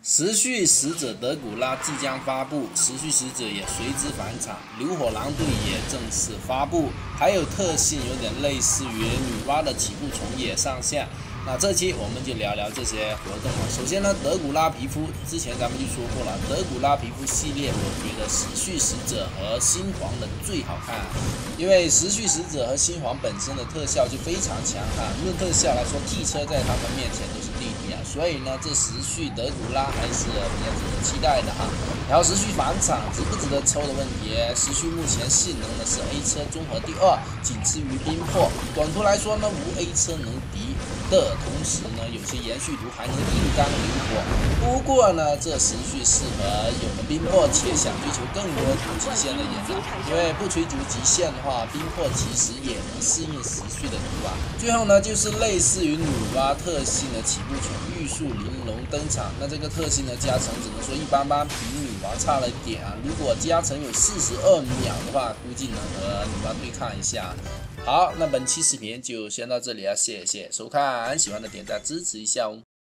时序使者德古拉即将发布，时序使者也随之返场，流火狼队也正式发布，还有特性有点类似于女娲的起步虫也上线。那这期我们就聊聊这些活动了。首先呢，德古拉皮肤，之前咱们就说过了，德古拉皮肤系列，我觉得时序使者和星皇的最好看，因为时序使者和星皇本身的特效就非常强悍，论特效来说，汽车在他们面前都是弟弟啊，所以呢，这时序德古拉还是比较值得期待的哈。然后时序返场值不值得抽的问题，时序目前性能呢是 A 车综合第2，仅次于冰魄。短途来说呢，无 A 车能敌的同时呢，有些延续图还能硬刚灵活。不过呢，这时序适合有了冰魄且想追求更多主极限的人啊，因为不追逐极限的话，冰魄其实也能适应时序的图啊。最后呢，就是类似于女娲特性的起步虫玉树玲珑登场，那这个特性的加成只能说一般般，比女娲差了一点啊。如果加成有42秒的话，估计能和女娲对抗一下。好，那本期视频就先到这里了，谢谢收看，喜欢的点赞支持一下哦。